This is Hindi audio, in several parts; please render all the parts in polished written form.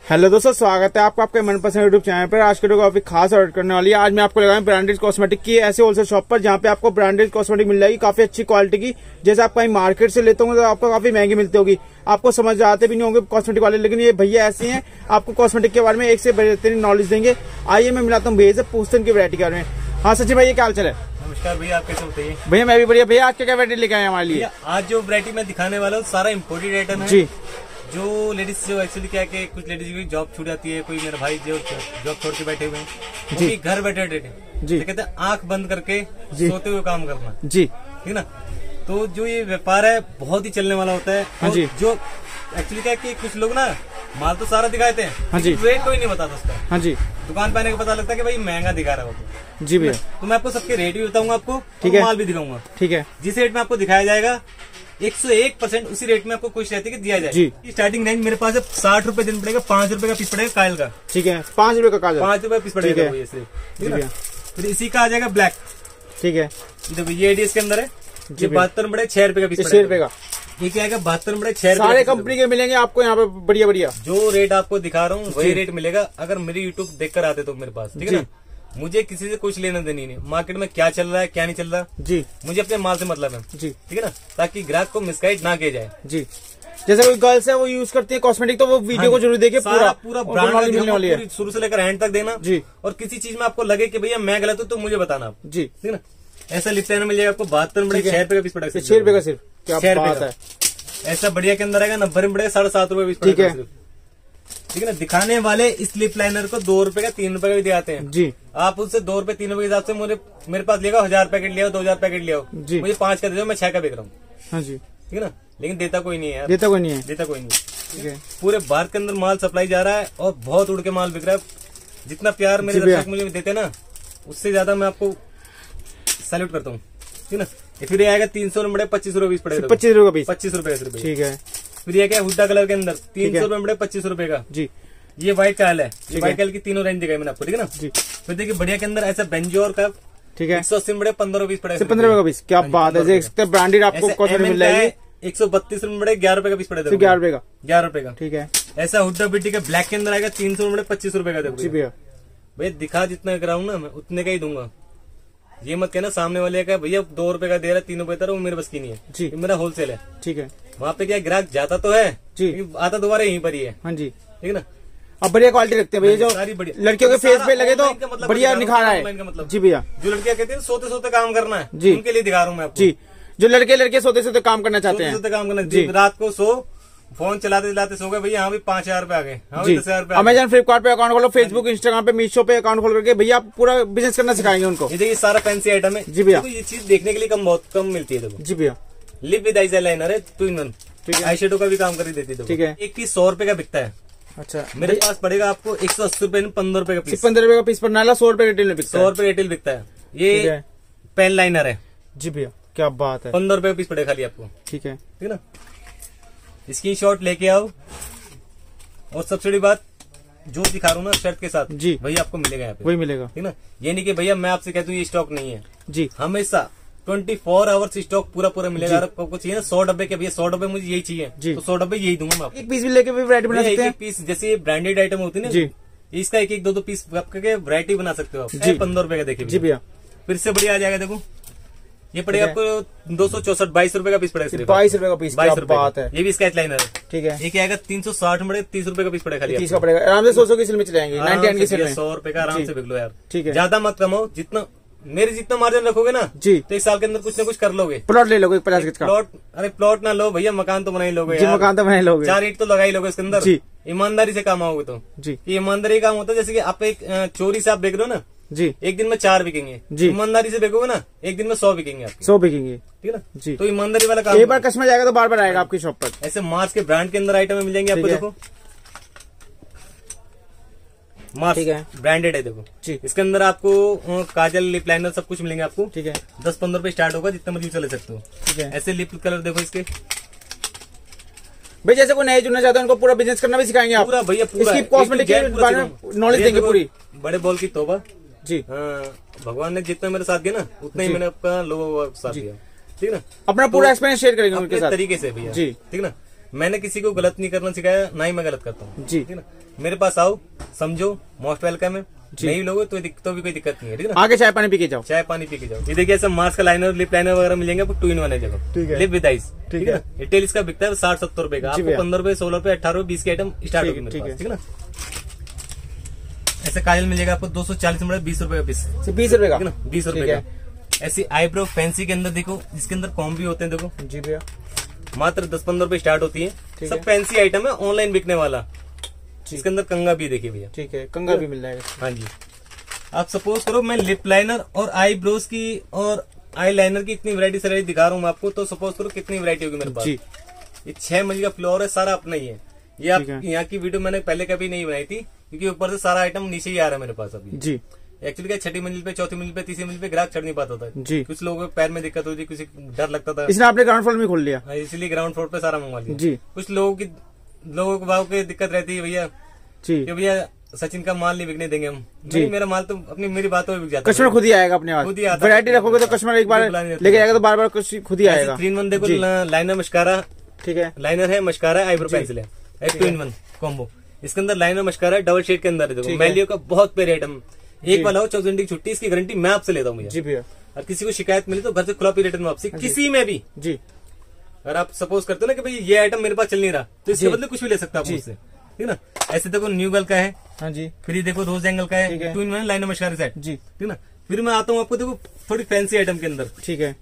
हेलो दोस्तों, स्वागत है आपका आपके मनपसंद यूट्यूब चैनल पर। आज के वीडियो काफी खास ऑर्डर करने वाली है। आज मैं आपको लगाऊं ब्रांडेड कॉस्मेटिक की ऐसे होलसेल शॉप पर जहां पे आपको ब्रांडेड कॉस्मेटिक मिल जाएगी काफी अच्छी क्वालिटी की। जैसे आप कहीं मार्केट से लेते होंगे तो आपको काफी महंगी मिलती होगी, आपको समझ आते भी नहीं होंगे कॉस्मेटिक वाले, लेकिन ये भैया ऐसे हैं आपको कॉस्मेटिक के बारे में एक से बेहतरीन नॉलेज देंगे। आइए मैं मिलाता हूँ भैया से, पूछते हैं इनकी वैरायटी के बारे में। हाँ सचिन भाई, क्या हाल चाल है? नमस्कार भैया, आप कैसे होते हैं? भैया मैं भी बढ़िया। भैया आज क्या वैरायटी लेके आए हमारे लिए? आज जो वैरायटी मैं दिखाने वाला हूँ सारा इम्पोर्टेड आइटम है जी। जो लेडीज जो एक्चुअली क्या है कि कुछ लेडीज की जॉब छूट जाती है, कोई मेरा भाई जो जॉब छोड़ के बैठे हुए हैं, वो भी घर बैठे जी कहते हैं आंख बंद करके सोते हुए काम करना जी, ठीक ना। तो जो ये व्यापार है बहुत ही चलने वाला होता है। हाँ जी। जो एक्चुअली क्या है कि कुछ लोग ना माल तो सारा दिखाते हैं, हाँ जी, रेट कोई नहीं बताता उसका। हाँ जी। दुकान पे आने का पता लगता है कि भाई महंगा दिखा रहा हो जी भैया। तो मैं आपको सबके रेट भी बताऊंगा आपको, ठीक है, माल भी दिखाऊंगा। ठीक है। जिस रेट में आपको दिखाया जाएगा 101% उसी रेट में आपको कोशिश रहती है कि दिया जाए जी। स्टार्टिंग रेंज मेरे पास है 60 रुपए दिन पड़ेगा, 5 रुपए का पीस पड़ेगा कायल का, ठीक है। 5 रुपए का कायल, 5 रुपए पीस पड़ेगा, ठीक है। फिर इसी का आ जाएगा ब्लैक, ठीक है। देखो ये एडीएस के अंदर है, ये 72 में 6 रुपए का पीस, 6 रुपए का। ये क्या आएगा 72 में 6 रुपए। सारे कंपनी के मिलेंगे आपको यहाँ पे बढ़िया बढ़िया। जो रेट आपको दिखा रहा हूँ वही रेट मिलेगा अगर मेरी यूट्यूब देखकर आते तो मेरे पास, ठीक है ना। मुझे किसी से कुछ लेना देनी नहीं, मार्केट में क्या चल रहा है क्या नहीं चल रहा जी, मुझे अपने माल से मतलब है जी, ठीक है ना, ताकि ग्राहक को मिसगाइड ना किया जाए जी। जैसे कोई गर्ल्स है वो यूज करती है कॉस्मेटिक, तो वो वीडियो को जरूर देखे, पूरा ब्रांड मिलने वाली है, शुरू से लेकर एंड तक देना जी। और किसी चीज में आपको लगे कि भैया मैं गलत हूँ तो मुझे बताना आप जी, ठीक है ना। ऐसा लिप लाइनर मिल जाएगा आपको 72 में 6 रुपए का पीस पड़ेगा, 6 रुपए का सिर्फ, क्या बात है। ऐसा बढ़िया के अंदर आएगा 90 में पड़ेगा 7.5 रुपए पीस पड़ेगा, ठीक है ना। दिखाने वाले इस लिप लाइनर को 2 रुपए का 3 रुपए का भी दिखाते हैं जी। आप उससे 2 रुपए 3 रुपए के हिसाब से मेरे पास लेगा 1000 पैकेट लिया, 2000 पैकेट लिया, मुझे 5 का दे दो, मैं 6 का बेच रहा हूँ, हाँ जी, ठीक है ना। लेकिन देता कोई नहीं है यार, देता कोई नहीं है, ठीक है। पूरे भारत के अंदर माल सप्लाई जा रहा है और बहुत उड़ के माल बिक रहा है। जितना प्यार मेरे दर्शक मुझे देते ना, उससे ज्यादा मैं आपको सैल्यूट करता हूँ, ठीक है ना। फिर आएगा 300 में 25 रुपए पीस पड़ेगा, 25 रुपए का पीस, 25 रुपए, ठीक है। फिर ये क्या हुड्डा कलर के अंदर 300 रुपए में 25 रुपए का जी। ये व्हाइट कायल है, ये व्हाइट कायल की तीनों रेंज दिखाई मैंने आपको, ठीक है ना जी। फिर देखिए बढ़िया के अंदर ऐसा बेंजोर का, ठीक है, 180 में 15 रुपए पड़ेगा, 15 रुपए का पीस, क्या बात है। ब्रांडेड आपको कॉस्मेटिक मिल जाएगी 132 में 11 रुपए का पीस पड़ेगा, 11 रुपए का, 11 रुपए का, ठीक है। ऐसा हुड्डा बिटी का ब्लैक के अंदर आएगा 300 में 25 रुपए का। देखो भैया दिखा जितना कराऊं ना मैं उतने का ही दूंगा, ये मत कहना सामने वाले का भैया 2 रुपए का दे रहा है 3 रुपए का, वो मेरे बस की नहीं है जी, मेरा होलसेल है, ठीक है। वहाँ पे क्या ग्राहक जाता तो है जी, आता दोबारा यहीं पर ही है, हाँ जी, ठीक है ना। अब बढ़िया क्वालिटी रखते हैं भैया, जो लड़कियों के फेस पे लगे तो मतलब बढ़िया निखार है मतलब जी भैया। जो लड़कियां कहते हैं सोते सोते काम करना है जी, उनके लिए दिखा रहा हूँ मैं आपको जी। जो लड़के सोते सोते काम करना चाहते हैं, सोते काम करना जी, रात को फोन चलाते चलाते सो गए भैया, हाँ भी 5000 रुपए आ गए, हाँ 10,000 रुपए। अमेजन फ्लिपकार्ट पे अकाउंट खोलो, फेसबुक इंस्टाग्राम पे मीशो पे अकाउंट खोल करके भैया पूरा बिजनेस करना सिखाएंगे उनको। ये देखिए सारा फैंसी आइटम है जी भैया। ये चीज देखने के लिए बहुत कम मिलती है देखो जी भैया। लिप विद आई लाइनर है 2 in 1, ठीक है। आई शेडो का भी काम कर देती है, ठीक है। एक पीस 100 रुपए का बिकता है, अच्छा। मेरे पास पड़ेगा आपको 180 रुपए में 15 रुपए का पीस, 15 रुपए का पीस पर नाला 100 रुपए रिटेल में बिकता है, 100 रुपए रिटेल बिकता है। ये पेन लाइनर है जी भैया, क्या बात है। 15 रुपए का पीस पड़ेगा खाली आपको, ठीक है, ठीक है ना। इसकी शॉट लेके आओ, और सबसे बड़ी बात जो दिखा रहा हूँ ना शर्ट के साथ जी, वही आपको मिलेगा यहाँ पे, वही मिलेगा, ठीक ना। ये नहीं कि भैया मैं आपसे कहता हूँ ये स्टॉक नहीं है जी, हमेशा 24 आवर्स स्टॉक पूरा मिलेगा। आपको चाहिए ना 100 डब्बे के, भैया 100 डब्बे मुझे यही चाहिए जी, तो 100 डब्बे यही दूंगा मैं आपको। एक पीस भी लेके भी वैरायटी बना सकते हैं, एक पीस जैसे ब्रांडेड आइटम होती है ना जी, इसका एक 2 पीस करके वैरायटी बना सकते हो आप जी। 15 रुपए का देखिए जी भैया। फिर से बढ़िया आ जाएगा, देखो ये पड़ेगा आपको 264 22 रुपए का पीस पड़ेगा, 22 रुपए का पीस, 22 रुपए बात है। ये भी स्केच लाइनर है, ठीक है। ये क्या आएगा 360 में 30 रुपए का पीस पड़ेगा, खाली 30 का पड़ेगा। आराम से 100 की सेल में चलाएंगे, 99 की सेल में 100 रुपए का आराम से बिक लो यार, ठीक है। ज्यादा मत कमाओ, जितना मेरे जितना मार्जिन रखोगे ना जी, तो 1 साल के अंदर कुछ न कुछ कर लोगे। प्लॉट ले लोगे 50 गज का प्लॉट, अरे प्लॉट ना लो भैया, मकान तो बना ही लोगे, मकान तो बना ही लोगे, 4 ईंट तो लगा ही लोगे इसके अंदर जी। ईमानदारी से काम आओगे तो जी, ईमानदारी काम होता है। जैसे कि आप एक चोरी से आप बेच रहे हो ना जी, एक दिन में 4 बिकेंगे जी, ईमानदारी से बेचोगे ना एक दिन में 100 बिकेंगे, 100 बिकेंगे, ठीक है ना जी। तो ईमानदारी वाला काम, एक बार कस्टमर जाएगा तो बार बार आएगा आपकी शॉप पर। ऐसे मार्स के ब्रांड के अंदर आइटम मिल जाएंगे आपको, देखो मार्स, ठीक है, ब्रांडेड है देखो जी। इसके अंदर आपको काजल लिप लाइनर सब कुछ मिलेंगे आपको, ठीक है। 10-15 रुपए स्टार्ट होगा, जितना मर्जी चले सकते हो, ठीक है। ऐसे लिप कलर देखो इसके भाई, जैसे कोई नए जुड़ना चाहते हैं उनको पूरा बिजनेस करना भी सिखाएंगे आप पूरा भैया, पूरा इसकी कॉस्मेटिक के बारे में नॉलेज देंगे पूरी। बड़े बॉल की तोबा जी, भगवान ने जितना मेरे साथ दिया ना उतना ही मैंने आपका लोगों साथ दिया, ठीक है ना। अपना पूरा एक्सपीरियंस शेयर करेंगे उनके साथ तरीके से भैया जी, ठीक है ना। मैंने किसी को गलत नहीं करना सिखाया, ना ही मैं गलत करता हूँ जी। ठीक है ना। मेरे पास आओ, समझो, मोस्ट वेलकम है। नहीं लोगे तो भी कोई दिक्कत नहीं है, ठीक है ना। आगे चाय पानी पी के जाओ, चाय पानी पी के जाओ। ये देखिए ऐसा मास्क का लाइनर, लिप लाइनर वगैरह मिलेंगे आपको 2-in-1 है जगह, ठीक है। लिप विद आइस, ठीक है। रिटेल इसका बिकता है 60-70 रुपए का, आपको 15 रुपए, 16 रुपए, 18 रुपए, 20 के आइटम स्टार्ट होगी मेरे पास, ठीक है ना। ऐसे काजल मिलेगा आपको 240 रुपए, 20 रुपए का पीस, 20 रुपए का, 20 रुपए का। ऐसी आईब्रो फैंसी के अंदर देखो, जिसके अंदर कॉम्ब भी होते हैं, देखो जी भैया, मात्र 10-15 रुपए स्टार्ट होती है। सब फैंसी आइटम है, ऑनलाइन बिकने वाला। इसके अंदर कंगा भी देखिए भैया, ठीक है, कंगा भी मिल जाएगा। हाँ जी। आप सपोज करो मैं लिप लाइनर और आईब्रोज की और आई लाइनर की इतनी वैरायटी दिखा रहा हूँ मैं आपको, तो सपोज करो कितनी वैरायटी होगी मेरे पास। ये 6 मंजिल का फ्लोर है, सारा अपना ही है। ये आप यहाँ की वीडियो मैंने पहले कभी नहीं बनाई थी, क्योंकि ऊपर से सारा आइटम नीचे ही आ रहा है मेरे पास अभी जी। एक्चुअली क्या, 6ठी मंजिल पे, 4थी मंजिल पे, 3री मंजिल पे ग्राहक चढ़ नहीं पाता था जी। कुछ लोगों को पैर में दिक्कत होती थी, किसी डर लगता था, इसलिए आपने ग्राउंड फ्लोर में खोल लिया, इसलिए ग्राउंड फ्लोर पे सारा मंगवा लिया जी। कुछ लोगों को भाव की दिक्कत रहती है भैया जी, कि भैया सचिन का माल नहीं बिकने देंगे हम जी। मेरा माल तो मेरी बातों में बिक जाता है, कस्टमर खुद ही आएगा अपने आप, खुद ही आता है। वैरायटी रखोगे तो कस्टमर एक बार लेके आएगा तो बार बार खुद ही आएगा। 3-in-1 देखो, लाइनर मस्कारा, ठीक है, लाइनर है, मस्कारा, आईब्रो पेंसिल है, 2-in-1 कॉम्बो। इसके अंदर लाइनर मस्कारा है, डबल शेड के अंदर है, देखो मैलियो का बहुत प्यारे आइटम। एक वाला हो 14 घंटे की छुट्टी, इसकी गारंटी मैं आपसे लेता हूँ जी भैया। और किसी को शिकायत मिली तो घर से खुला पी रिटर्न वापसी, किसी में भी जी। अगर आप सपोज करते हो ना कि भाई ये आइटम मेरे पास चल नहीं रहा, तो इसके बदले कुछ भी ले सकता है मुझसे, ठीक है ना। ऐसे देखो न्यू गर्ल का है, हाँ जी। फिर ये देखो रोज एंगल का है, 2-in-1 लाइनर मस्कारा सेट जी, ठीक है ना। फिर मैं आता हूँ आपको देखो थोड़ी फैंसी आइटम के अंदर, ठीक है।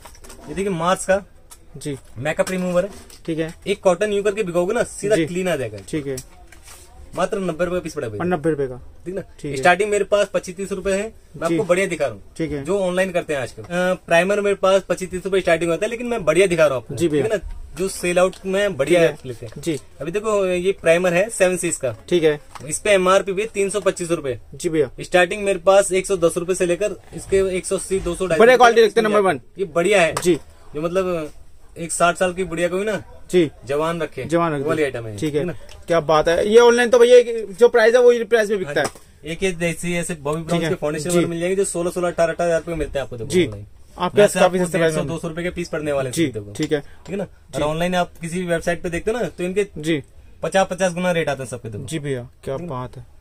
ये देखिए मार्स का जी, मेकअप रिमूवर है, ठीक है। एक कॉटन यूज करके भिगोगे ना, सीधा क्लीन आ जाएगा, ठीक है। मात्र 90 रुपए पीस पड़ा है, 90 रुपए का, ठीक ना। स्टार्टिंग मेरे पास 25-30 रुपए है, मैं आपको बढ़िया दिखा रहा हूँ, ठीक है, जो ऑनलाइन करते हैं आजकल। प्राइमर मेरे पास 25-30 रुपए स्टार्टिंग होता है, लेकिन मैं बढ़िया दिखा रहा हूँ आपको, ठीक है ना, जो सेल आउट में बढ़िया लेते हैं जी। अभी देखो ये प्राइमर है 7 सीज का, ठीक है। इस पे MRP भी 325 रुपए जी भैया। स्टार्टिंग मेरे पास 110 रुपए से लेकर इसके 180, 200, बढ़िया क्वालिटी रखते हैं, नंबर 1 ये बढ़िया है जी। जो मतलब एक 60 साल की बुढ़िया को भी ना जी जवान रखे, वाली आइटम है, ठीक है ना। क्या बात है। ये ऑनलाइन तो भैया जो प्राइस है वही प्राइस में बिकता है। एक जैसी ऐसे बॉबी ब्राउन के फाउंडेशन मिल जाएंगे जो 16-16, 18 हजार रुपए मिलते हैं आपको जी। आपके पास काफी सस्ते 100-200 रुपए के पीस पड़ने वाले जी, ठीक है, ठीक है ना। और ऑनलाइन आप किसी भी वेबसाइट पे देखते हो ना, तो इनके जी 50-50 गुना रेट आते हैं सबके, देखो जी भैया। क्या बात है।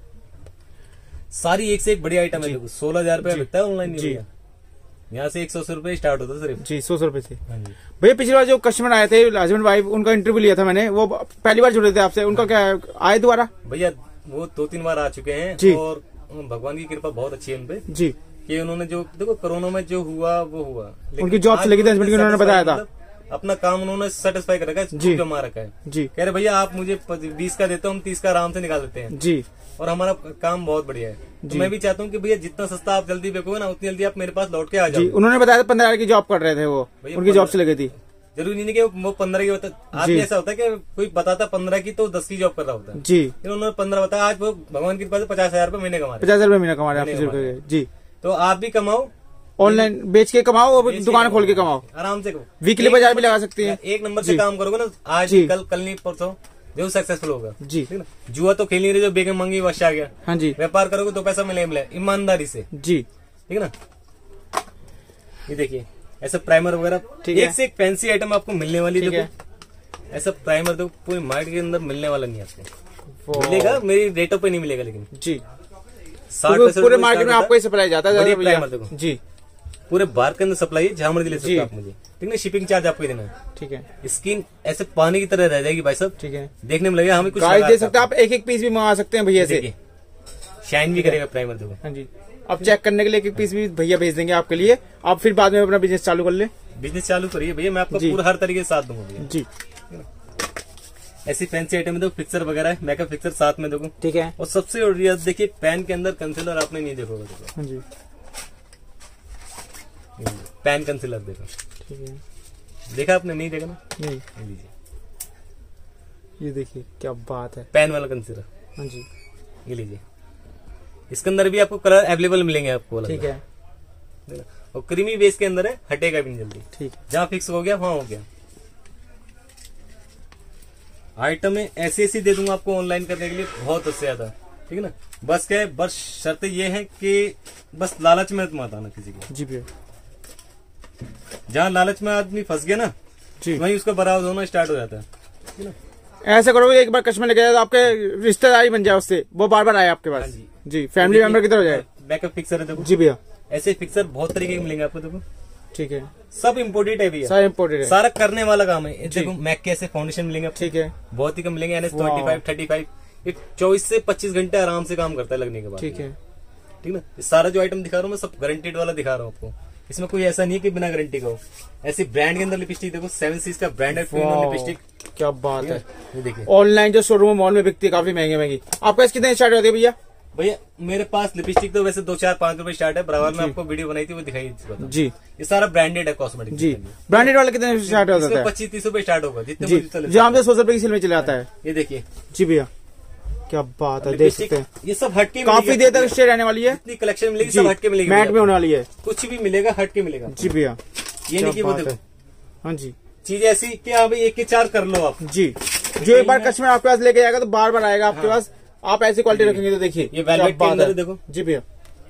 सारी एक से एक बढ़िया आइटम है, देखो 16,000 रुपए बिकता है ऑनलाइन जी। यहाँ से 100 रुपए स्टार्ट होता है सिर्फ जी, 100 रुपए से। भैया पिछली बार जो कस्टमर आए थे हस्बैंड वाइफ, उनका इंटरव्यू लिया था मैंने, वो पहली बार जुड़े थे आपसे, उनका क्या आए दोबारा? भैया वो 2-3 बार आ चुके हैं जी, और भगवान की कृपा बहुत अच्छी है उनपे जी, कि उन्होंने जो देखो कोरोना में जो हुआ वो हुआ, उनकी जॉब से लगी थी हस्बैंड की, उन्होंने बताया था अपना काम उन्होंने सेटिस्फाई कर रखा है जी, जमा रखा है जी। कह रहे भैया आप मुझे 20 का देते हो, हम 30 का आराम से निकाल देते हैं जी, और हमारा काम बहुत बढ़िया है। तो मैं भी चाहता हूँ कि भैया जितना सस्ता आप जल्दी बेचोगे ना, उतनी जल्दी आप मेरे पास लौट के आ जाओ। उन्होंने बताया 15 की जॉब कर रहे थे वो, उनकी जॉब से लगी थी। जरूरी नहीं कि वो 15 की होता, आज ऐसा होता है कि कोई बताता 15 की तो 10 की जॉब कर रहा होता है जी, उन्होंने 15 बताया। आज वो भगवान की कृपा से 50,000 रुपए महीने कमा रहे, 50,000 रुपए महीने कमा रहे जी। तो आप भी कमाओ, ऑनलाइन बेच के कमाओ और दुकान खोल के कमाओ, आराम से वीकली बाजार भी लगा सकती है। एक नंबर से काम करोगे ना, आज कल नहीं परसों जो सक्सेसफुल होगा जी, ठीक ना। जुआ तो खेल नहीं रहे, जो बेगम मंगी वश आ गया, हाँ जी। व्यापार करोगे तो पैसा मिले ईमानदारी से जी, ठीक है ना। ये देखिए ऐसा प्राइमर वगैरह एक से एक फैंसी आइटम आपको मिलने वाली, देखो ऐसा प्राइमर तो पूरी मार्केट के अंदर मिलने वाला नहीं आपको, मिलेगा मेरी रेटों पे नहीं मिलेगा, लेकिन जी 60% पूरे मार्केट में आपको सप्लाई जाता है प्राइमर, देखो जी पूरे भारत के अंदर सप्लाई है, जहां मर्जी ले सकते आप मुझे, ठीक है। शिपिंग चार्ज आपको देना है, ठीक है। स्किन ऐसे पानी की तरह रह जाएगी भाई साहब, ठीक है। देखने में लगेगा हमें कुछ दे सकते हैं आप, एक पीस भी मंगा सकते हैं भैया से, शाइन भी करेगा प्राइमर, देखो हाँ जी। अब चेक करने के लिए एक पीस भी भैया भेज देंगे आपके लिए, आप फिर बाद में अपना बिजनेस चालू कर ले। बिजनेस चालू करिए भैया, मैं आपको पूरा हर तरीके से साथ दूंगा जी। ऐसी फैंसी आइटम में देखो फिक्सर वगैरह है, मेकअप फिक्सर साथ में देखो, ठीक है। और सबसे बढ़िया देखिए पेन के अंदर कंसीलर आपने नहीं देखोगे, देखो जी पेन कंसीलर देखो, ठीक है। देखा आपने? नहीं देखा ना, नहीं। लीजिए ये देखिए क्या बात है, पेन वाला कंसीलर, हाँ जी। ये लीजिए, इसके अंदर भी आपको कलर अवेलेबल मिलेंगे आपको, ठीक है। और क्रीमी बेस के अंदर है, हटेगा भी नहीं जल्दी, ठीक। जहाँ फिक्स हो गया वहां हो गया। आइटम में ऐसी दे दूंगा आपको ऑनलाइन करने के लिए, बहुत उससे ज्यादा, ठीक है ना। बस क्या है, बस शर्त ये है कि बस लालच में मत आना किसी को जी भैया। जहाँ लालच में आदमी फंस गया ना जी, वहीं उसका बराबर होना स्टार्ट हो जाता है। ऐसा करोगे एक बार कस्टमर लेके जाए तो आपके रिश्तेदारी बन जाए उससे, वो बार बार आए आपके पास। जी, फैमिली मेंबर की तरह हो जाए। बैकअप फिक्सर है देखो। जी भैया, ऐसे फिक्सर बहुत तरीके के मिलेंगे आपको देखो। ठीक है, सब इम्पोर्टेड है भैया, सारा इम्पोर्टेड है, सारा करने वाला काम है। देखो मैक के ऐसे फाउंडेशन मिलेंगे। ठीक है, बहुत ही कम मिलेंगे। NS 25, 35, 24 से 25 घंटे आराम से काम करता है लगने के बाद। ठीक है, ठीक ना। सारा जो आइटम दिखा रहा हूँ मैं सब गारंटेड वाला दिखा रहा हूँ आपको। इसमें कोई ऐसा नहीं है कि बिना गारंटी का हो। ऐसी ब्रांड के अंदर लिपस्टिक देखो, 7 C's का ब्रांड है लिपस्टिक। क्या बात है, ये देखिए। ऑनलाइन जो शोरूम मॉल में बिकती है काफी महंगी। आपका कितने स्टार्ट होती है भैया? भैया मेरे पास लिपस्टिक तो वैसे 2, 4, 5 रुपए स्टार्ट है। बराबर में आपको वीडियो बनाई थी वो दिखाई जी। ये सारा ब्रांडेड है कॉस्मेटिक। जी, ब्रांडेड वाला कितने स्टार्ट होता है? 25-30 रुपए स्टार्ट होगा जितने जहाँ पे 100 रुपए की सेल में चले आता है। ये देखिए जी भैया, क्या बात है, देख सकते हैं। ये सब हटके काफी देर तक स्टे रहने वाली है। इतनी कलेक्शन मिलेगी, सब हटके मिलेगी, मैट में होने वाली है। कुछ भी मिलेगा हटके मिलेगा। जी भैया, ये नहीं कि वो देखो। हाँ जी, चीज ऐसी कि आप 1 के 4 कर लो आप। जी, जो एक बार कस्टमर आपके पास लेके जाएगा तो बार बार आएगा आपके पास। आप ऐसी क्वालिटी रखेंगे तो देखिए ये वेलवेट के अंदर देखो। जी भैया,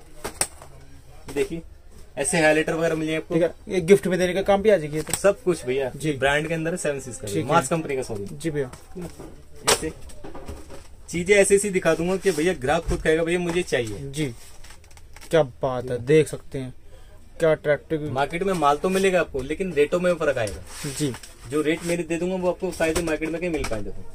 देखिए ऐसे हाइलाइटर वगैरह मिलेंगे आपको। ठीक है, ये गिफ्ट में देने का काम भी आ जाएगी। तो सब कुछ भैया जी ब्रांड के अंदर 7 C's का, मार्स कंपनी का। सॉरी जी भैया, ऐसे चीजें ऐसी दिखा दूंगा कि भैया ग्राहक खुद कहेगा भैया मुझे चाहिए। जी, क्या बात है, देख सकते हैं क्या अट्रैक्टिव। मार्केट में माल तो मिलेगा आपको, लेकिन रेटों में फर्क आएगा। जी, जो रेट मेरे दे दूंगा वो आपको शायद मार्केट में कहीं मिल पाए। देखो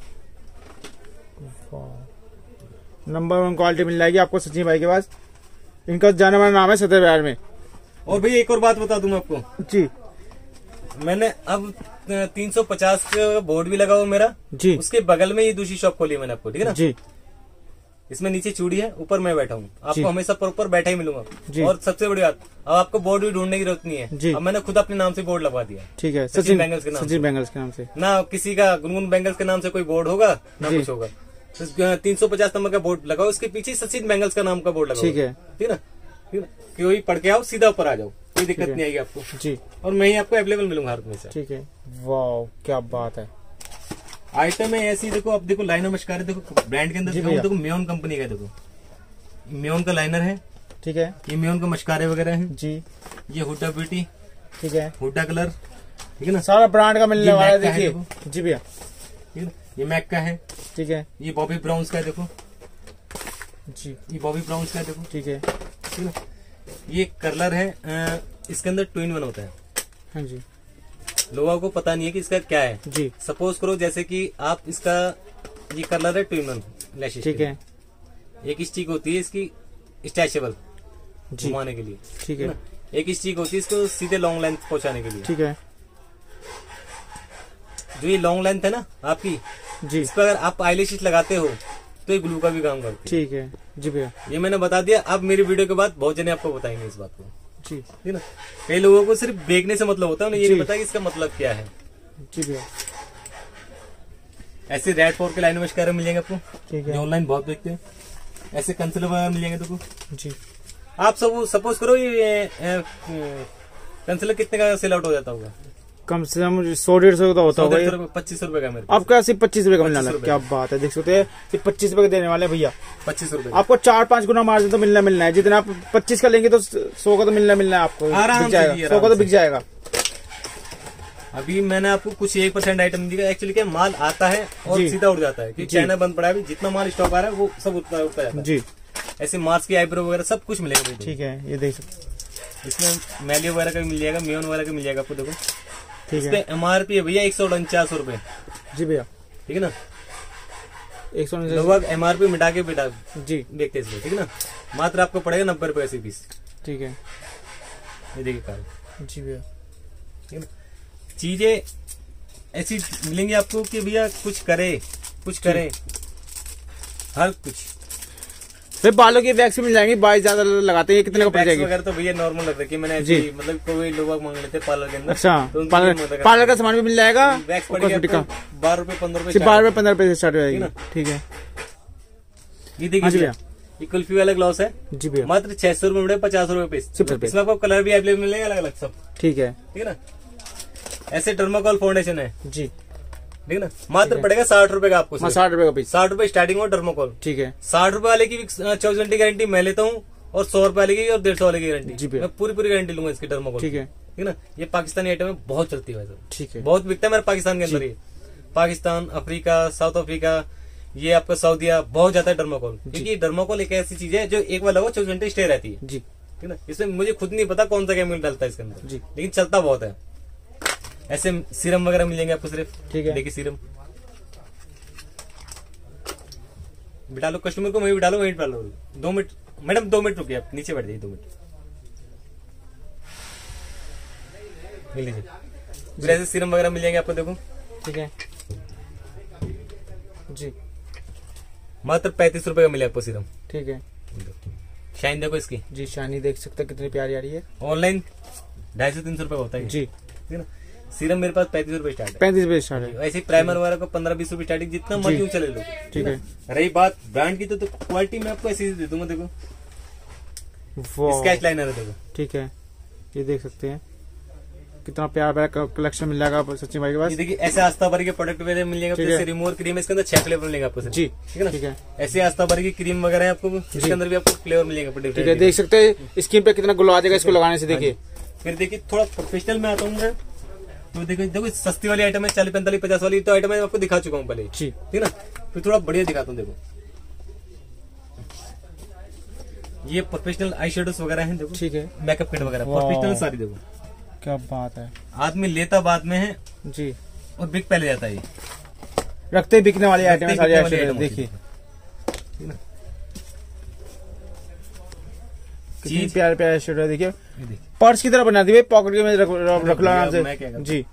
नंबर 1 क्वालिटी मिल जाएगी आपको सचिन भाई के पास। इनका जाने वाला नाम है सदर बाजार में। और भैया एक और बात बता दूं आपको। जी, मैंने अब 350 का बोर्ड भी लगा हुआ मेरा। जी, उसके बगल में ये दूसरी शॉप खोली है मैंने आपको। ठीक है ना जी, इसमें नीचे चूड़ी है, ऊपर मैं बैठा हूँ। आपको हमेशा प्रॉपर बैठा ही मिलूंगा। और सबसे बड़ी बात, अब आपको बोर्ड भी ढूंढने की जरूरत नहीं है। अब मैंने खुद अपने नाम से बोर्ड लगवा दिया। ठीक है, सचिन बैंगल्स के नाम, सचिन बैंगल्स के नाम से। ना किसी का गुनगुन बैंगल्स के नाम से कोई बोर्ड होगा ना कुछ होगा। 350 नंबर का बोर्ड लगाओ, उसके पीछे सचिन बैंगल्स का नाम का बोर्ड लगाओ। ठीक है, ठीक है ना, कि वही पढ़ के आओ, सीधा ऊपर आ जाओ, कोई दिक्कत नहीं आएगी आपको। जी, और मैं ही आपको अवेलेबल मिलूंगा हर में से। ठीक है, वाह क्या बात है। आइटम है ऐसी देखो, अब देखो लाइनर मस्कारा देखो ब्रांड के अंदर देखो मेयोन कंपनी का। देखो मेयोन का लाइनर है। ठीक है, ये मेयोन का मस्कारे वगैरह है। जी, ये हुडा ब्यूटी। ठीक है, हुडा कलर। ठीक है ना, सारा ब्रांड का मिलने वाला है। देखिए जी भैया, ये मैक का है। ठीक है, ये बॉबी ब्राउन्स का है। देखो जी, ये बॉबी ब्राउन्स का है। देखो ठीक है, ठीक है। ये कलर है, इसके अंदर 2-in-1 होता है। हाँ जी, लोगों को पता नहीं है कि इसका क्या है। जी, सपोज करो जैसे कि आप इसका ये कलर है 2-in-1 लैश। ठीक है, एक स्टिक होती है इसकी स्ट्रेचेबल घुमाने के लिए। ठीक है, एक स्टिक होती है इसको सीधे लॉन्ग लेंथ पहुंचाने के लिए। ठीक है, जो ये लॉन्ग लेंथ है ना आपकी जी, इस पर अगर आप आईलैशेस लगाते हो तो ये ग्लू का भी काम करती है। ठीक है जी भैया, ये मैंने बता दिया। अब मेरी वीडियो के बाद बहुत जने आपको बताएंगे इस बात को। जी, ठीक ना। कई लोगों को सिर्फ देखने से मतलब होता है, उन्हें ये नहीं पता कि इसका मतलब क्या है। जी भैया, ऐसे रेड 4 के लाइन में मस्कारा मिल जाएंगे आपको। ठीक है, ऑनलाइन बहुत देखते हैं। ऐसे कंसिलर वगैरह मिल जाएंगे देखो। जी, आप सब सपोज करो ये कंसिलर कितने का सेल आउट हो जाता होगा? कम से कम 100-150 का होता होगा। 25 रुपए का मेरे आपका सिर्फ 25 रुपए का मिलने वाला है। क्या बात है, देख सकते हैं 25 रुपए का देने वाले भैया। 25 रुपए आपको 4-5 गुना मार्जिन तो मिलना है। जितना आप 25 का लेंगे तो 100 का तो मिलना है आपको। बिक जाएगा 100 का तो बिक जाएगा। अभी मैंने आपको कुछ 1% आइटम दिया। एक्चुअली क्या माल आता है और सीधा उड़ जाता है, क्योंकि चाइना बंद पड़ा है। जितना माल स्टॉक आ रहा है वो सब उठता जाता है। जी, ऐसे मार्स की आईब्रो वगैरह सब कुछ मिलेगा। ठीक है, ये देख सकते, इसमें मैलियो वगैरह का भी मिल जाएगा, मेयोन वगैरह का मिल जाएगा आपको। देखो ठीक है, MRP है भैया 149 रुपए। जी भैया, ठीक है ना, 149 लोग MRP मिटा के बेटा जी देखते इसमें। ठीक है ना, मात्र आपको पड़ेगा 90 रुपए ऐसी पीस। ठीक है, ये देखिए कार। जी भैया, ठीक है ना, चीजें ऐसी मिलेंगी आपको कि भैया कुछ करे हर कुछ। फिर बालों की वैक्स मिल जाएंगी, बाई ज्यादा लगाते हैं, कितने का पड़ जाएगी? तो भैया नॉर्मल रख रखी मैंने जी, मतलब कोई लोग मांग लेते हैं पार्लर के अंदर। अच्छा, तो पार्लर का सामान भी मिल जाएगा। वैक्स पड़ेगा 12 रुपए 15 रुपए, 12 रुपए 15 रुपए से स्टार्ट हो जाएगी। ठीक है, ये देखिए ये कुल्फी वाला ग्लॉस है। जी भैया, मात्र 600 रुपए में 50 रुपए पीस। इसमें आपको कलर भी अवेलेबल मिलेगा अलग अलग सब। ठीक है, ठीक है ना। ऐसे डर्माकोल फाउंडेशन है जी, ठीक है ना, मात्र पड़ेगा 60 रुपए का आपको। 60 रुपए का पीस, 60 रुपए स्टार्टिंग और डर्माकोल। ठीक है, 60 रुपए वाले की 24 घंटे गारंटी मैं लेता हूँ, और 100 रुपए वाले की और 150 वाले की गारंटी। मैं पूरी गारंटी लूंगा इसकी डर्माकोल। ठीक है, ठीक है ना। ये पाकिस्तानी आइटम है, बहुत चलती है। ठीक है, बहुत बिकता है मेरे पाकिस्तान के अंदर। ये पाकिस्तान, अफ्रीका, साउथ अफ्रीका, ये आपका सऊदीया, बहुत ज्यादा डर्माकोल, क्योंकि डर्माकोल एक ऐसी चीज है जो एक बार लगाओ 24 घंटे स्टे रहती है जी, ठीक है ना। इसमें मुझे खुद नहीं पता कौन सा केमिकल डालता है इसके अंदर जी, लेकिन चलता बहुत है। ऐसे सीरम वगैरह मिलेंगे आपको सिर्फ, ठीक है। देखिए सीरम बिठा लो कस्टमर को, वहीं बिठा लो, वहीं बिठा लो। 2 मिनट मैडम, 2 मिनट रुकिए, आप नीचे बैठ जाइए 2 मिनट। मिल लीजिए, ऐसे सीरम वगैरह मिल जाएंगे आपको, देखो, ठीक है जी। मात्र 35 रुपए का मिले आपको सीरम, ठीक है। शाइन देखो इसकी जी, शाइनी देख सकते हैं कितनी प्यारी आ रही है। ऑनलाइन 250 से 300 रुपए होता है जी, ठीक है ना। सीरम मेरे पास 35 रुपए स्टार्ट है, 35 रुपए स्टार्ट है। ऐसे प्राइमर वगैरह को 15-20 रुपए स्टार्टिंग, जितना मर्जी चले लो, ठीक है। रही बात ब्रांड की, तो क्वालिटी मैं आपको ऐसी दे दूंगा। देखो स्केच लाइनर है, देखो, ठीक है। ये देख सकते हैं कितना प्यारा कलेक्शन मिल जाएगा सचिन भाई के पास। देखिए ऐसे आस्था भरी के प्रोडक्ट वगैरह मिल जाएगा, जैसे रिमूवर क्रीम, इसके अंदर 6 फ्लेवर मिलेगा आपको जी, ठीक है ना, ठीक है। ऐसे आस्था भरी की क्रीम वगैरह है आपको, इसके अंदर भी आपको फ्लेवर मिलेगा, ठीक है। देख सकते हैं स्किन पे कितना ग्लो आ जाएगा इसको लगाने से। देखिए फिर देखिए थोड़ा प्रोफेशनल में आता हूँ, तो देखो सस्ती वाली आइटम है, 40, 45, 50 वाली तो आइटम है आपको दिखा चुका हूँ पहले, ठीक है ना। फिर थोड़ा बढ़िया दिखाता हूँ। देखो ये प्रोफेशनल आई शेडोस वगैरह हैं, देखो, ठीक है। मेकअप किट वगैरह प्रोफेशनल सारी, देखो क्या बात है। आदमी लेता बाद में है जी, और बिक पहले जाता है। रखते बिकने वाली आइटम है सारी आइटम, देखिए कितनी प्यारे प्यारे शेडो। देखिए पर्स की तरह बना दी, पॉकेट में रख लो आराम से जी।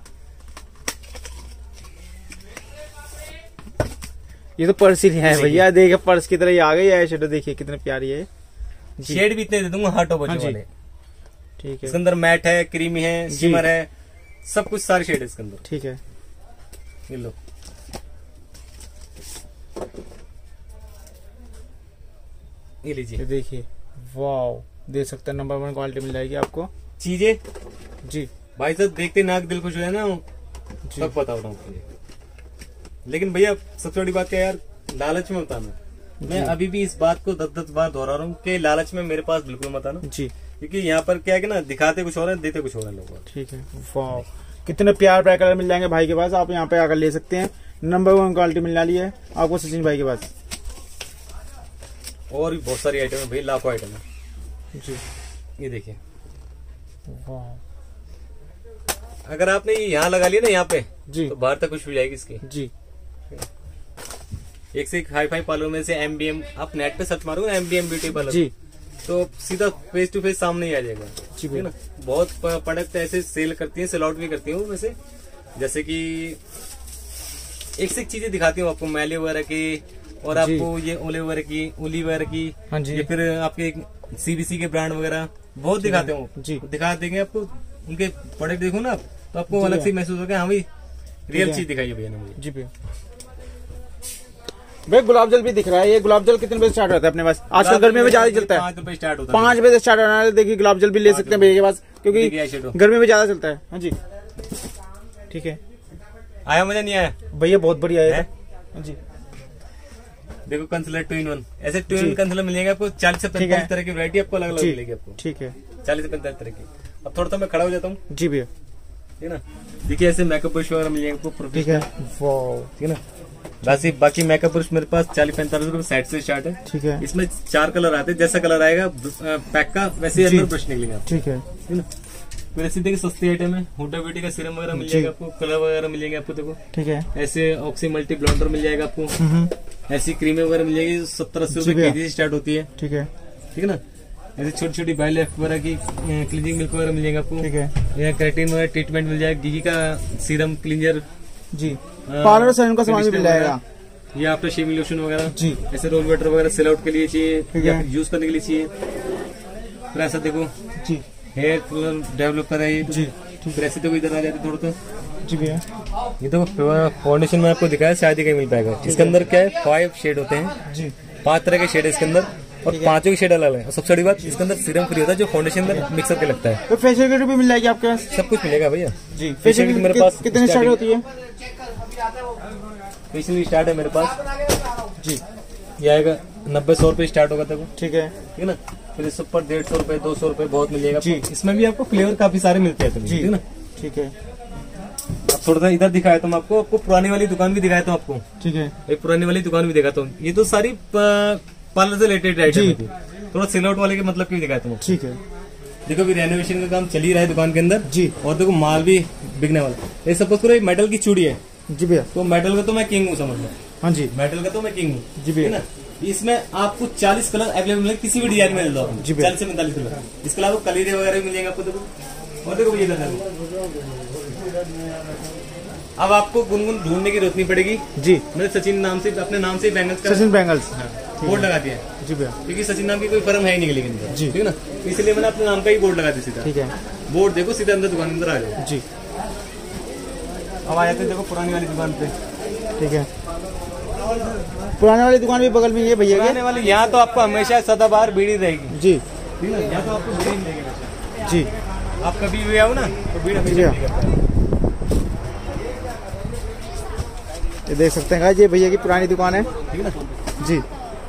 ये तो पर्स ही नहीं है भैया, देखिए पर्स की तरह ही आ गई है शेडो। देखिए कितनी प्यारी है, शेड भी इतने दे दूंगा हार्ट ऑफ वाले, ठीक है। इसके अंदर मैट है, क्रीमी है, शिमर है, सब कुछ सारे शेड है इसके अंदर, ठीक है। ये लो ये लीजिए, देखिए वाव, देख सकते हैं नंबर 1 क्वालिटी मिल जाएगी आपको चीजें जी। भाई साहब देखते नाक दिल खुश हो जाए ना, सब पता होता हूँ। लेकिन भैया सबसे बड़ी बात क्या यार, लालच में बताना। मैं अभी भी इस बात को 10-10 बार दोहरा रहा हूँ कि लालच में मेरे पास बिल्कुल मत आना जी, क्योंकि यहाँ पर क्या है कि ना, दिखाते कुछ और है, देते कुछ और है लोग, ठीक है। वाह कितने प्यार प्यार कलर मिल जाएंगे भाई के पास, आप यहाँ पे आकर ले सकते हैं। नंबर 1 क्वालिटी मिलने वाली है आपको सचिन भाई के पास। और भी बहुत सारी आइटम है भाई, लाखों आइटम है जी। ये देखिए वाह, अगर आपने यहाँ लगा लिया ना यहाँ पे जी, तो बाहर तक खुश हो जाएगी इसकी जी। एक से एक हाई फाई पार्लर में से MBM, आप नेट पे सर्च मारोगे ना MBM ब्यूटी पार्लर जी, तो सीधा फेस टू फेस सामने ही आ जाएगा, ठीक है ना। बहुत प्रोडक्ट ऐसे सेल करती है, सेल आउट भी करती हूँ वैसे, जैसे कि एक से एक चीजें दिखाती हूँ आपको, मैले वगैरह की, और आपको ये ओले वगैरह की, ओली वगैरह की, या फिर आपके CBC के ब्रांड वगैरह बहुत दिखाते हूँ जी। दिखा देंगे आपको, उनके प्रोडक्ट देखो ना तो आपको अलग से महसूस होगा, हाँ भाई रियल चीज दिखाई है भैया ने मुझे जी। भैया भाई गुलाब जल भी दिख रहा है, ये गुलाब जल कितने बजे स्टार्ट होता है अपने पास? आजकल गर्मी में ज्यादा चलता है, 5 रुपए स्टार्ट होता है, 5 बजे स्टार्ट होना है। देखिए गुलाब जल भी ले सकते हैं भैया के पास, क्योंकि गर्मी में ज्यादा चलता है। हाँ जी ठीक है। आया मजा नहीं आया भैया? बहुत बढ़िया है। हाँ जी देखो कंसीलर 2-in-1, ऐसे 2-in-1 कंसीलर मिलेगा आपको 40 से 45 तरह की वैरायटी आपको अलग अलग मिलेगी आपको, ठीक है। 40 से 45 तरह की। अब थोड़ा सा मैं खड़ा हो जाता हूँ जी भैया, ठीक है ना। देखिए ऐसे मेकअप ब्रश वगैरह मिल जाएंगे आपको, ठीक है, ठीक है ना। बाकी मेकअप ब्रश मेरे पास 40-45 रुपए सेट से स्टार्ट है, ठीक है। इसमें 4 कलर आते हैं, जैसा कलर आएगा पैक का वैसे अंदर ब्रश निकलेगा, ठीक है ना। फिर ऐसे देखिए सस्ती आइटम है, हुडा ब्यूटी का सीरम वगैरह मिल जाएगा आपको, कलर वगैरह मिल जाएंगे आपको, देखो ठीक है। ऐसे ऑक्सी मल्टी ब्लॉन्डर मिल जाएगा आपको, ऐसी क्रीमें वगैरह मिल जाएगी 70-80 रुपए केजी से स्टार्ट होती है, ठीक है, ठीक है ना। ऐसे छोटी छोटी बाइल वगैरह की क्लीनिंग मिल्क वगैरह मिल जाएगा आपको, ठीक है। यहाँ केराटिन वगैरह ट्रीटमेंट मिल जाएगा, गिगी का सीरम क्लींजर जी, पार्लर से इनका सामान मिल जाएगा। ये आफ्टर शेविंग लोशन वगैरह जी, ऐसे रोज वाटर वगैरह सेल आउट के लिए चाहिए या फिर यूज करने के लिए चाहिए। फिर ऐसा देखो जी, हेयर कलर डेवलपर है ये जी, फिर ऐसे देखो इधर आ जाते थोड़ा तो जी भैया। ये तो फाउंडेशन में आपको दिखाया शादी का मिल पाएगा। इसके अंदर क्या है 5 शेड होते हैं जी, 5 तरह के शेड है इसके अंदर, और 5 की शेड अलग है। सबसे बड़ी बात इसके अंदर सीरम फ्री होता है जो फाउंडेशन में मिक्स करके लगता है। तो फेशियल किट भी मिल जाएगी आपके पास? सब कुछ मिलेगा भैया जी। फेशियल किट मेरे पास कितनी स्टार्ट होती है? फेशियल स्टार्ट है मेरे पास जी, ये आएगा 90-100 रुपए स्टार्ट होगा तक, ठीक है, ठीक है ना। फिर इस ऊपर 150 रुपए 200 रुपए बहुत मिलेगा जी। इसमें भी आपको फ्लेवर काफी सारे मिलते हैं जी, ठीक है ना, ठीक है। थोड़ा सा इधर दिखाया तो मैं आपको पुरानी वाली दुकान भी दिखाया था आपको। ठीक है, एक पुरानी वाली दुकान भी दिखाता हूँ। ये तो सारी पार्लर से रिलेटेड आइटम थी। थोड़ा सेल आउट वाले के मतलब की भी दिखाता हूँ। ठीक है, देखो अभी रेनोवेशन का काम चल ही रहा है दुकान के अंदर जी। और देखो माल भी बिकने वाला। ये सपोज करो एक मेटल की चूड़ी है जी भैया, तो मेटल का तो मैं किंग हूँ, समझ लो। हाँ जी, मेटल का तो मैं किंग हूँ जी भैया। ना। इसमें आपको 40 कलर अवेलेबल है, किसी भी डिजाइन में मिल दो जी भैया। 40 से 45 कलर। इसके अलावा कलीरे वगैरह भी मिल जाएंगे आपको। देखो और देखो ये अब आपको गुनगुन ढूंढने की जरूरत नहीं पड़ेगी जी। मैंने सचिन नाम से अपने नाम से बैंगल्स का सचिन बैंगल्स बोर्ड लगा दिया है जी भैया, क्योंकि सचिन नाम की कोई फर्म है ही नहीं लेकिन जी, ठीक है ना। इसलिए मैंने अपने नाम का ही बोर्ड लगा दिया सीधा। ठीक है, बोर्ड देखो सीधा अंदर दुकान अंदर आ जाओ जी। अब आ जाते हैं देखो पुरानी वाली दुकान पे। ठीक है, पुराने वाली दुकान भी बगल में ये भैया पुराने वाली यहाँ तो आपको हमेशा सदाबहार बीड़ी रहेगी जी, ठीक है। यहाँ तो आपको बीड़ी मिलेगी जी। आप कभी भी आओ ना तो बीड़ी हमेशा मिलेगा। ये देख सकते हैं ये भैया की पुरानी दुकान है, ठीक है ना जी।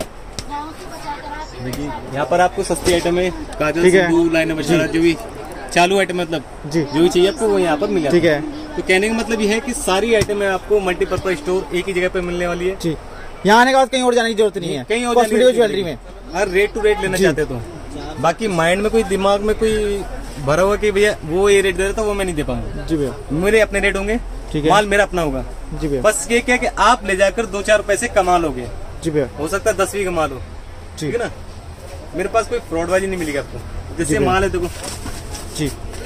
देखिए यहाँ पर आपको सस्ती आइटम है, काजल, ठीक है, सिंदूर, लाइनर वगैरह जो भी चालू आइटम मतलब जी, जो भी चाहिए आपको वो यहाँ पर मिल जाता है। ठीक है, तो कहने का मतलब ये है कि सारी आइटम है आपको मल्टीपर्पज स्टोर एक ही जगह पे मिलने वाली है जी। यहाँ आने के बाद कहीं और जाने की जरूरत नहीं है, कहीं और कॉस्मेटिक ज्वेलरी में हर रेट टू रेट लेना चाहते तो। बाकी माइंड में कोई दिमाग में कोई भरा हुआ कि भैया वो ये रेट दे रहा था वो मैं नहीं दे पाऊंगा जी भैया। मेरे अपने रेट होंगे, ठीक है, माल मेरा अपना होगा जी भैया। बस ये क्या कि आप ले जाकर 2-4 पैसे कमा लोगे जी भैया। हो सकता है 10 भी कमा लो, ठीक है ना। मेरे पास कोई फ्रॉडबाजी नहीं मिलेगी आपको। जैसे माल है देखो जी,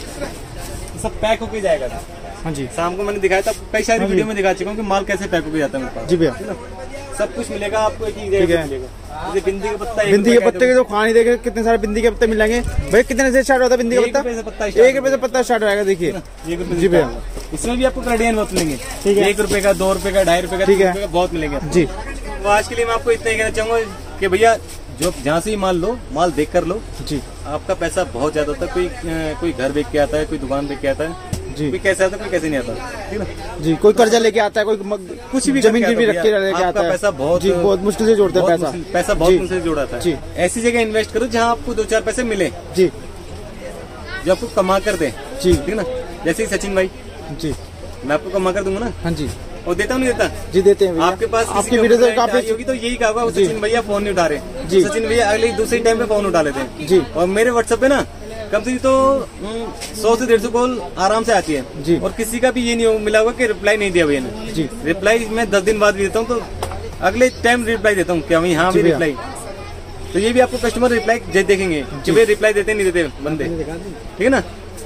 सब पैक होके जाएगा। हाँ जी, शाम को मैंने दिखाया था, कई सारी वीडियो में दिखा चुका हूँ कि माल कैसे पैक होके जाता है मेरे पास जी भैया। सब कुछ मिलेगा आपको एक ही जगह मिलेगा। जैसे बिंदी का पत्ता, बिंदी के पत्ते के तो खाने देखे कितने सारे बिंदी के पत्ते मिल जाएंगे भाई। कितने से स्टार्ट होता है बिंदी का पत्ता? 1 रुपए से पत्ता स्टार्ट होगा। देखिए जी भैया, इसमें भी आपको क्रेडियन बहुत मिलेंगे, ठीक है। 1 रुपए का, 2 रुपए का, 2.5 रुपए का, 3 रुपए का बहुत मिलेंगे जी। तो आज के लिए मैं आपको इतना ही कहना चाहूंगा कि भैया जो जहाँ से ही माल लो, माल देख कर लो जी। आपका पैसा बहुत ज्यादा होता है। कोई घर बेच के आता है, कोई दुकान बेच के आता है जी, कोई कैसे आता है, कोई कैसे नहीं आता, ठीक है ना जी। कोई कर्जा लेके आता है, कोई कुछ भी जमीन भी रख के लेके आता है। पैसा बहुत मुश्किल से जोड़ता है, पैसा बहुत मुश्किल से जोड़ा था जी। ऐसी जगह इन्वेस्ट करो जहाँ आपको 2-4 पैसे मिले जी, जो आपको कमा कर दे जी, ठीक है ना। जैसे सचिन भाई जी, मैं आपको कमा कर दूंगा ना। हाँ जी, और देता हूँ नहीं देता जी, देते हैं। आपके पास आपकी वीडियो तो काफी होगी तो यही कहा सचिन भैया फोन नहीं उठा रहे जी। सचिन भैया अगले दूसरी टाइम पे फोन उठा लेते हैं जी। और मेरे व्हाट्सएप पे ना कम से तो 100 से 150 कॉल आराम से आती है जी। और किसी का भी ये नहीं मिला होगा कि रिप्लाई नहीं दिया भैया ने जी। रिप्लाई मैं 10 दिन बाद भी देता हूँ, तो अगले टाइम रिप्लाई देता हूँ क्या यहाँ भी रिप्लाई। तो ये भी आपको कस्टमर रिप्लाई देखेंगे कि भैया रिप्लाई देते नहीं देते बंदे, ठीक है ना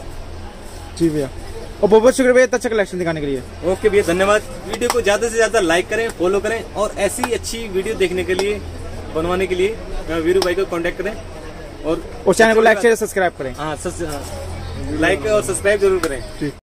जी भैया। और बहुत बहुत शुक्रिया भैया अच्छा कलेक्शन दिखाने के लिए। ओके भैया, धन्यवाद। वीडियो को ज्यादा से ज्यादा लाइक करें, फॉलो करें और ऐसी अच्छी वीडियो देखने के लिए, बनवाने के लिए वीरू भाई को कांटेक्ट करें और चैनल को लाइक शेयर सब्सक्राइब करें। हाँ, लाइक और सब्सक्राइब जरूर करें।